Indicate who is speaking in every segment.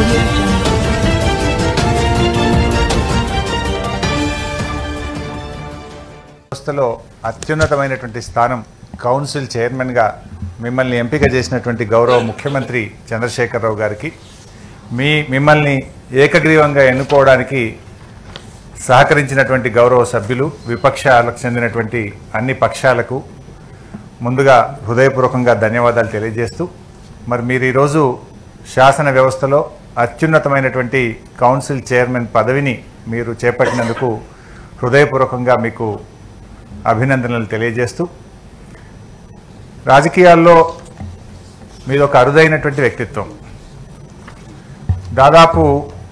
Speaker 1: వ్యవస్థలో అత్యున్నతమైనటువంటి స్థానం కౌన్సిల్ చైర్మన్గా మిమ్మల్ని ఎంపిక చేసినటువంటి గౌరవ ముఖ్యమంత్రి చంద్రశేఖరరావు గారికి మిమ్మల్ని ఏకగ్రీవంగా ఎన్నుకోవడానికి సహకరించినటువంటి గౌరవ సభ్యులు విపక్షాలకు చెందినటువంటి అన్ని పక్షాలకు ముందుగా హృదయపూర్వకంగా ధన్యవాదాలు తెలియజేస్తూ మరి మీరు ఈరోజు శాసన వ్యవస్థలో అత్యున్నతమైనటువంటి కౌన్సిల్ చైర్మన్ పదవిని మీరు చేపట్టినందుకు హృదయపూర్వకంగా మీకు అభినందనలు తెలియజేస్తూ రాజకీయాల్లో మీది ఒక అరుదైనటువంటి వ్యక్తిత్వం. దాదాపు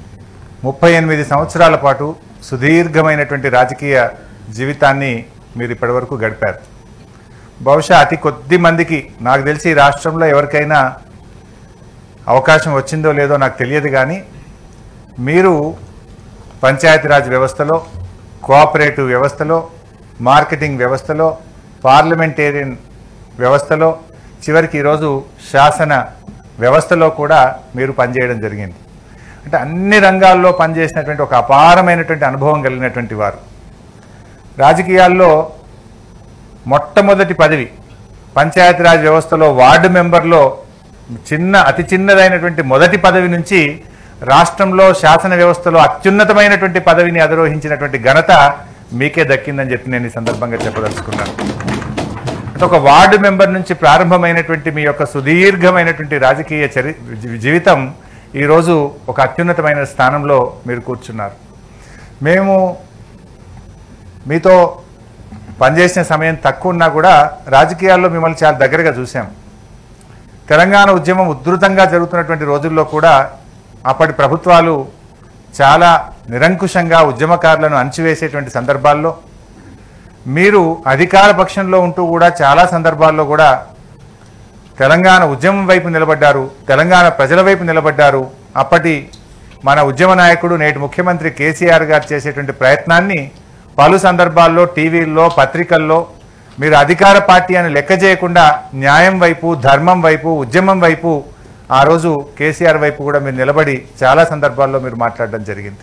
Speaker 1: 38 సంవత్సరాల పాటు సుదీర్ఘమైనటువంటి రాజకీయ జీవితాన్ని మీరు ఇప్పటివరకు గడిపారు. బహుశా అతి కొద్ది మందికి, నాకు తెలిసి ఈ రాష్ట్రంలో ఎవరికైనా అవకాశం వచ్చిందో లేదో నాకు తెలియదు, కానీ మీరు పంచాయతీరాజ్ వ్యవస్థలో, కోఆపరేటివ్ వ్యవస్థలో, మార్కెటింగ్ వ్యవస్థలో, పార్లమెంటేరియన్ వ్యవస్థలో, చివరికి ఈరోజు శాసన వ్యవస్థలో కూడా మీరు పనిచేయడం జరిగింది. అంటే అన్ని రంగాల్లో పనిచేసినటువంటి ఒక అపారమైనటువంటి అనుభవం కలిగినటువంటి వారు. రాజకీయాల్లో మొట్టమొదటి పదవి పంచాయతీరాజ్ వ్యవస్థలో వార్డు మెంబర్లో అతి చిన్నదైనటువంటి మొదటి పదవి నుంచి రాష్ట్రంలో శాసన వ్యవస్థలో అత్యున్నతమైనటువంటి పదవిని అధిరోహించినటువంటి ఘనత మీకే దక్కిందని చెప్పి నేను ఈ సందర్భంగా చెప్పదలుచుకున్నాను. అంటే ఒక వార్డు మెంబర్ నుంచి ప్రారంభమైనటువంటి మీ యొక్క సుదీర్ఘమైనటువంటి రాజకీయ జీవితం ఈరోజు ఒక అత్యున్నతమైన స్థానంలో మీరు కూర్చున్నారు. మేము మీతో పనిచేసిన సమయం తక్కువ ఉన్నా కూడా రాజకీయాల్లో మిమ్మల్ని చాలా దగ్గరగా చూసాం. తెలంగాణ ఉద్యమం ఉధృతంగా జరుగుతున్నటువంటి రోజుల్లో కూడా అప్పటి ప్రభుత్వాలు చాలా నిరంకుశంగా ఉద్యమకారులను అణచివేసేటువంటి సందర్భాల్లో మీరు అధికార పక్షంలో ఉంటూ కూడా చాలా సందర్భాల్లో కూడా తెలంగాణ ఉద్యమం వైపు నిలబడ్డారు, తెలంగాణ ప్రజల వైపు నిలబడ్డారు. అప్పటి మన ఉద్యమ నాయకుడు నేటి ముఖ్యమంత్రి కేసీఆర్ గారు చేసేటువంటి ప్రయత్నాన్ని పలు సందర్భాల్లో టీవీల్లో, పత్రికల్లో మీరు అధికార పార్టీ అని లెక్క చేయకుండా న్యాయం వైపు, ధర్మం వైపు, ఉద్యమం వైపు ఆ రోజు కేసీఆర్ వైపు కూడా మీరు నిలబడి చాలా సందర్భాల్లో మీరు మాట్లాడడం జరిగింది.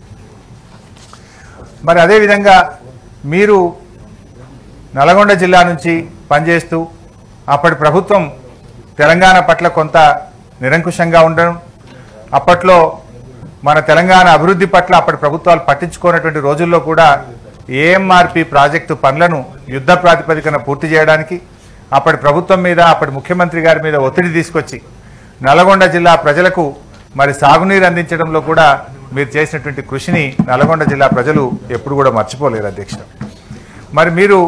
Speaker 1: మరి అదేవిధంగా మీరు నల్గొండ జిల్లా నుంచి పనిచేస్తూ అప్పటి ప్రభుత్వం తెలంగాణ పట్ల కొంత నిరంకుశంగా ఉండడం, అప్పట్లో మన తెలంగాణ అభివృద్ధి పట్ల అప్పటి ప్రభుత్వాలు పట్టించుకోనటువంటి రోజుల్లో కూడా ఏఎంఆర్పి ప్రాజెక్టు పనులను యుద్ధ ప్రాతిపదికన పూర్తి చేయడానికి అప్పటి ప్రభుత్వం మీద, అప్పటి ముఖ్యమంత్రి గారి మీద ఒత్తిడి తీసుకొచ్చి నల్గొండ జిల్లా ప్రజలకు మరి సాగునీరు అందించడంలో కూడా మీరు చేసినటువంటి కృషిని నల్గొండ జిల్లా ప్రజలు ఎప్పుడు కూడా మర్చిపోలేరు అధ్యక్ష. మరి మీరు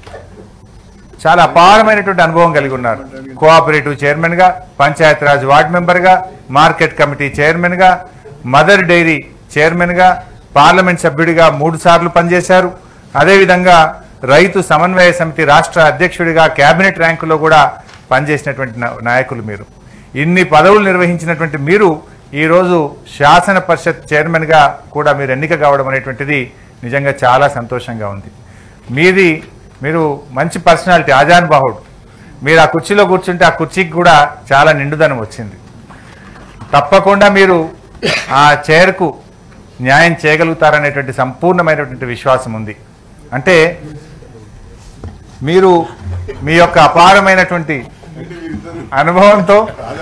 Speaker 1: చాలా అపారమైనటువంటి అనుభవం కలిగి ఉన్నారు. కోఆపరేటివ్ చైర్మన్గా, పంచాయతీరాజ్ వార్డ్ మెంబర్గా, మార్కెట్ కమిటీ చైర్మన్గా, మదర్ డైరీ చైర్మన్గా, పార్లమెంట్ సభ్యుడిగా 3 సార్లు పనిచేశారు. అదేవిధంగా రైతు సమన్వయ సమితి రాష్ట్ర అధ్యక్షుడిగా క్యాబినెట్ ర్యాంకులో కూడా పనిచేసినటువంటి నాయకులు మీరు. ఇన్ని పదవులు నిర్వహించినటువంటి మీరు ఈరోజు శాసన పరిషత్ చైర్మన్గా కూడా మీరు ఎన్నిక కావడం అనేటువంటిది నిజంగా చాలా సంతోషంగా ఉంది. మీరు మంచి పర్సనాలిటీ, ఆజానుబాహుడు. మీరు ఆ కుర్చీలో కూర్చుంటే ఆ కుర్చీకి కూడా చాలా నిండుదనం వచ్చింది. తప్పకుండా మీరు ఆ చైర్కు న్యాయం చేయగలుగుతారనేటువంటి సంపూర్ణమైనటువంటి విశ్వాసం ఉంది. అంటే మీరు మీ యొక్క అపారమైనటువంటి అనుభవంతో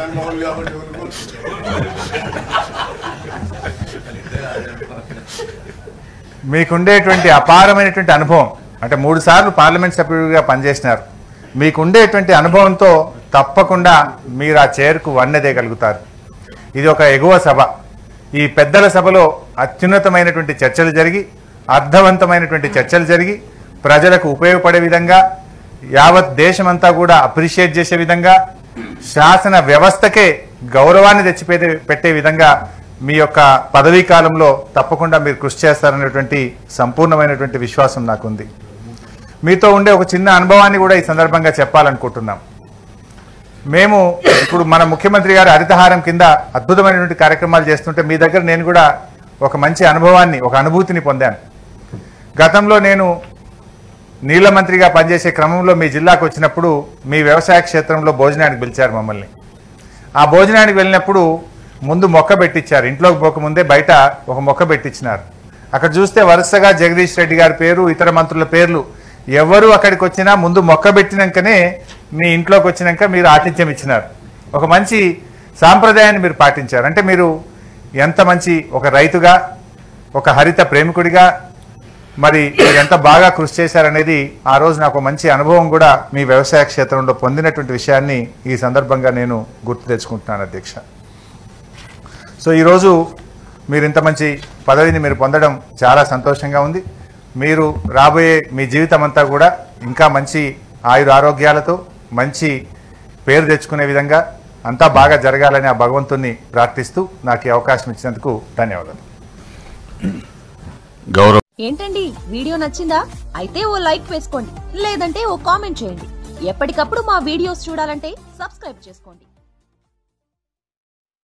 Speaker 1: మీకుండేటువంటి అపారమైనటువంటి అనుభవం, అంటే 3 సార్లు పార్లమెంట్ సభ్యుడిగా పనిచేసినారు, మీకుండేటువంటి అనుభవంతో తప్పకుండా మీరు ఆ చైర్కు వన్నెదేయగలుగుతారు. ఇది ఒక ఎగువ సభ. ఈ పెద్దల సభలో అత్యున్నతమైనటువంటి చర్చలు జరిగి, అర్థవంతమైనటువంటి చర్చలు జరిగి, ప్రజలకు ఉపయోగపడే విధంగా, యావత్ దేశమంతా కూడా అప్రిషియేట్ చేసే విధంగా, శాసన వ్యవస్థకే గౌరవాన్ని తెచ్చిపెట్టే విధంగా మీ యొక్క పదవీ కాలంలో తప్పకుండా మీరు కృషి చేస్తారనేటువంటి సంపూర్ణమైనటువంటి విశ్వాసం నాకుంది. మీతో ఉండే ఒక చిన్న అనుభవాన్ని కూడా ఈ సందర్భంగా చెప్పాలనుకుంటున్నాం. మేము ఇప్పుడు మన ముఖ్యమంత్రి గారు హరితహారం కింద అద్భుతమైనటువంటి కార్యక్రమాలు చేస్తుంటే మీ దగ్గర నేను కూడా ఒక మంచి అనుభవాన్ని, ఒక అనుభూతిని పొందాను. గతంలో నేను నీళ్ల మంత్రిగా పనిచేసే క్రమంలో మీ జిల్లాకు వచ్చినప్పుడు మీ వ్యవసాయ క్షేత్రంలో భోజనానికి పిలిచారు మమ్మల్ని. ఆ భోజనానికి వెళ్ళినప్పుడు ముందు మొక్క పెట్టించారు. ఇంట్లోకి పోకముందే బయట ఒక మొక్క పెట్టించినారు. అక్కడ చూస్తే వరుసగా జగదీష్ రెడ్డి గారి పేరు, ఇతర మంత్రుల పేర్లు, ఎవరు అక్కడికి వచ్చినా ముందు మొక్క పెట్టినాకనే మీ ఇంట్లోకి వచ్చినాక మీరు ఆతిథ్యం ఇచ్చినారు. ఒక మంచి సాంప్రదాయాన్ని మీరు పాటించారు. అంటే మీరు ఎంత మంచి ఒక రైతుగా, ఒక హరిత ప్రేమికుడిగా మరి మీరు ఎంత బాగా కృషి చేశారనేది ఆ రోజు నాకు మంచి అనుభవం కూడా మీ వ్యవసాయ క్షేత్రంలో పొందినటువంటి విషయాన్ని ఈ సందర్భంగా నేను గుర్తు తెచ్చుకుంటున్నాను అధ్యక్ష. సో ఈరోజు మీరు ఇంత మంచి పదవిని మీరు పొందడం చాలా సంతోషంగా ఉంది. మీరు రాబోయే మీ జీవితం అంతా కూడా ఇంకా మంచి ఆరోగ్యాలతో మంచి పేరు తెచ్చుకునే విధంగా అంతా బాగా జరగాలని ఆ భగవంతుణ్ణి ప్రార్థిస్తూ నాకు ఈ అవకాశం ఇచ్చినందుకు ధన్యవాదాలు.
Speaker 2: ఏంటండి, వీడియో నచ్చిందా? అయితే ఓ లైక్ వేసుకోండి, లేదంటే ఓ కామెంట్ చేయండి. ఎప్పటికప్పుడు మా వీడియోస్ చూడాలంటే సబ్స్క్రైబ్ చేసుకోండి.